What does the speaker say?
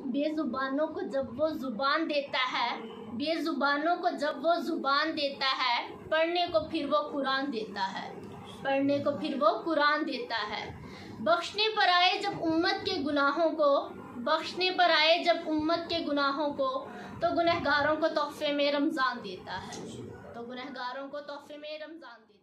बेजुबानों को जब वो जुबान देता है, बेजुबानों को जब वो जुबान देता है, पढ़ने को फिर वो कुरान देता है, पढ़ने को फिर वो कुरान देता है। बख्शने पर आए जब उम्मत के गुनाहों को, बख्शने पर आए जब उम्मत के गुनाहों को, तो गुनहगारों को तोहफे में रमज़ान देता है, तो गुनहगारों को तोहफे में रमज़ान देता है।